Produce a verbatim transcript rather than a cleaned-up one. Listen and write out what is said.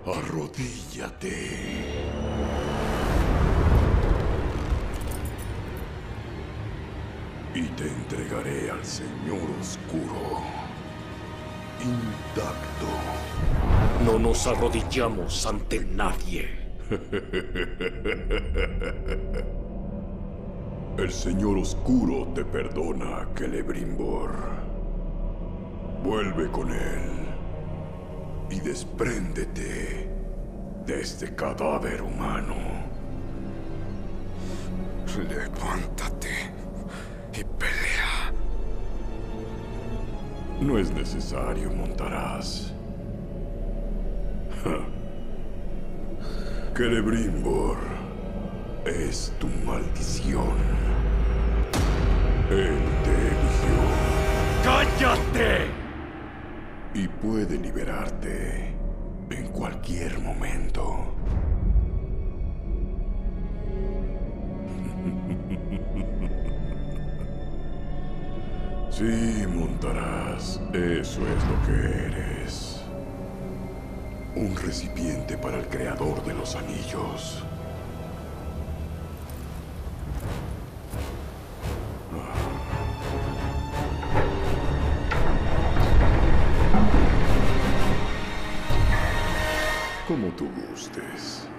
Arrodíllate. Y te entregaré al Señor Oscuro, intacto. No nos arrodillamos ante nadie. El Señor Oscuro te perdona, Celebrimbor. Vuelve con él y despréndete de este cadáver humano. Levántate y pelea. No es necesario, Montaraz. Celebrimbor es tu maldición. Él te eligió. ¡Cállate! Y puede liberarte en cualquier momento. Sí, Montaraz, eso es lo que eres. Un recipiente para el creador de los anillos. Como tú gustes.